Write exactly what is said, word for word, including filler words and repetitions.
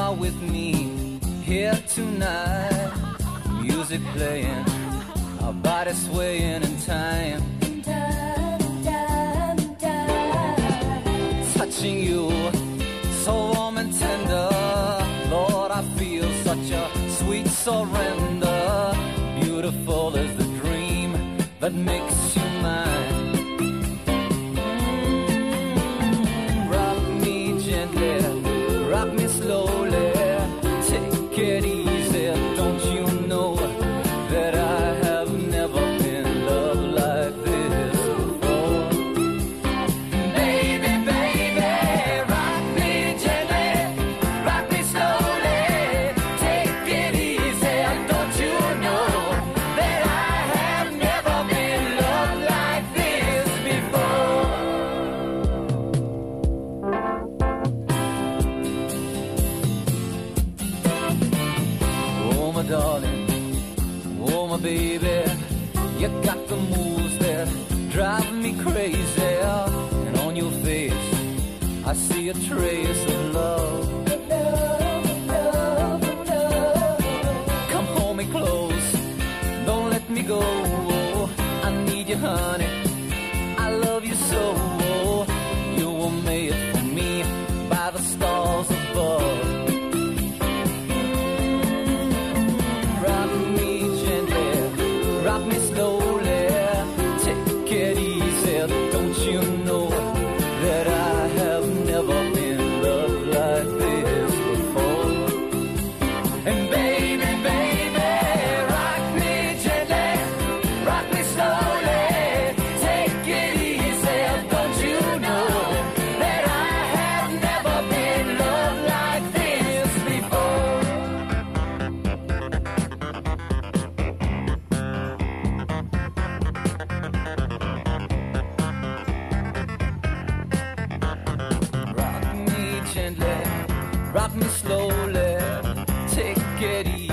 are with me here tonight. Music playing, our bodies swaying in time. Touching you, so warm and tender. Lord, I feel such a sweet surrender. Beautiful is the dream that makes you mine. Mm, rock me gently, rock me slowly. Take it easy, don't you know that I have never been loved like this before? Baby, baby, rock me gently, rock me slowly. Take it easy, don't you know that I have never been loved like this before? Oh, my darling, oh, my baby, you got the moves that drive me crazy. And on your face, I see a trace of love. Come hold me close, don't let me go. I need you, honey, I love you so. You were made for me by the stars above. Rock me gently, rock me slowly. Take it easy, don't you know that I have never been loved like this before? And baby, baby, rock me gently, rock me slowly. Take it easy, don't you know that I have never been loved like this before? Rock me gently, rock me slowly. Take it easy.